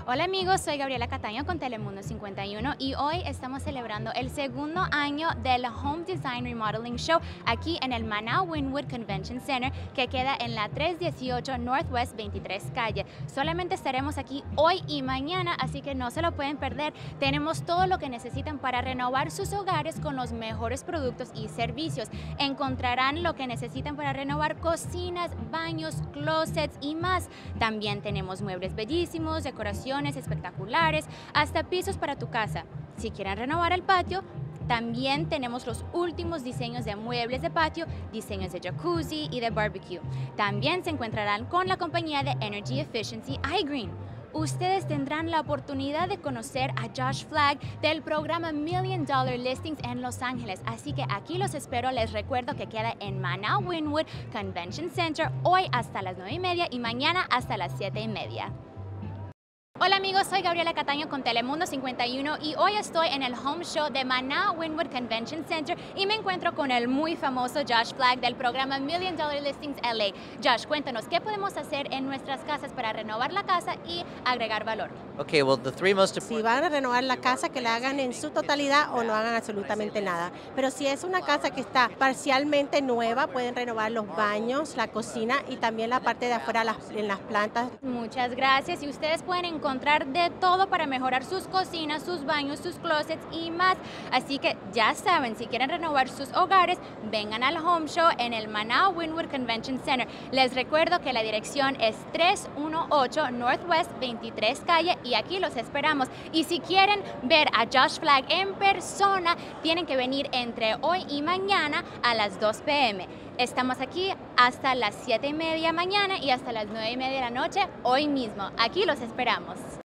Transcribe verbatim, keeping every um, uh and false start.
Hola amigos, soy Gabriela Cataño con Telemundo cincuenta y uno y hoy estamos celebrando el segundo año del Home Design Remodeling Show aquí en el Manau Wynwood Convention Center, que queda en la trescientos dieciocho Northwest veintitrés calle. Solamente estaremos aquí hoy y mañana, así que no se lo pueden perder. Tenemos todo lo que necesitan para renovar sus hogares con los mejores productos y servicios. Encontrarán lo que necesitan para renovar cocinas, baños, closets y más. También tenemos muebles bellísimos, decoración espectaculares, hasta pisos para tu casa. Si quieren renovar el patio, también tenemos los últimos diseños de muebles de patio, diseños de jacuzzi y de barbecue. También se encontrarán con la compañía de Energy Efficiency iGreen. Ustedes tendrán la oportunidad de conocer a Josh Flagg del programa Million Dollar Listings en Los Ángeles. Así que aquí los espero. Les recuerdo que queda en Manau Wynwood Convention Center hoy hasta las nueve y media y mañana hasta las siete y media. Hola amigos, soy Gabriela Cataño con Telemundo cincuenta y uno y hoy estoy en el Home Show de Manau Wynwood Convention Center y me encuentro con el muy famoso Josh Flagg del programa Million Dollar Listings L A. Josh, cuéntanos, ¿qué podemos hacer en nuestras casas para renovar la casa y agregar valor? Okay, well, the three most Si important van a renovar la casa, que la hagan en su totalidad o no hagan absolutamente nada. Pero si es una casa que está parcialmente nueva, pueden renovar los baños, la cocina y también la parte de afuera las- en las plantas. Muchas gracias y ustedes pueden encontrar de todo para mejorar sus cocinas, sus baños, sus closets y más. Así que ya saben, si quieren renovar sus hogares, vengan al Home Show en el Manau Wynwood Convention Center. Les recuerdo que la dirección es trescientos dieciocho Northwest veintitrés calle y aquí los esperamos. Y si quieren ver a Josh Flagg en persona, tienen que venir entre hoy y mañana a las dos p m Estamos aquí hasta las siete y media mañana y hasta las nueve y media de la noche hoy mismo. Aquí los esperamos.